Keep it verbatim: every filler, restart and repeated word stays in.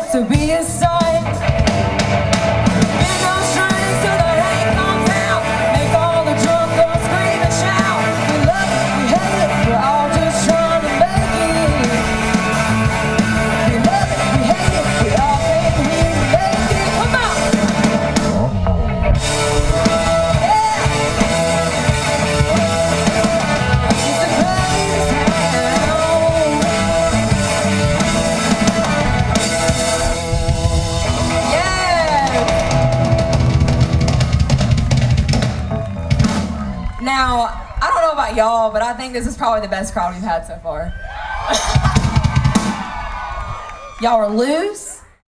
to be a sight. Big old strings to the hay compound, make all the drunk girls scream and shout. We love it, we hate it, we're all just trying to make it. We love it, we hate it, we all came here to make it. Come on! Now, I don't know about y'all, but I think this is probably the best crowd we've had so far. Y'all are loose.